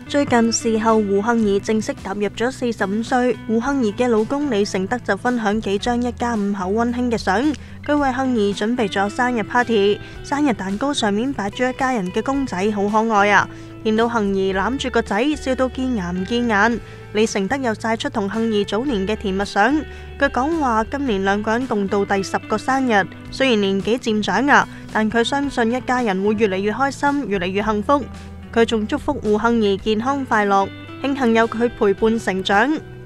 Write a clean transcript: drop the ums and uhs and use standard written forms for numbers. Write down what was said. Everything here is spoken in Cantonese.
最近事後胡杏兒正式踏入咗45歲，胡杏兒嘅老公李承德就分享幾張一家5口溫馨嘅相。佢為杏兒準備咗生日 party， 生日蛋糕上面擺住一家人嘅公仔，好可愛啊！見到杏兒攬住個仔，笑到見牙唔見眼。李承德又晒出同杏兒早年嘅甜蜜相。佢講話今年兩個人共度第10個生日，雖然年紀漸長啊，但佢相信一家人會越嚟越開心，越嚟越幸福。佢仲祝福胡杏兒健康快樂，慶幸有佢陪伴成長。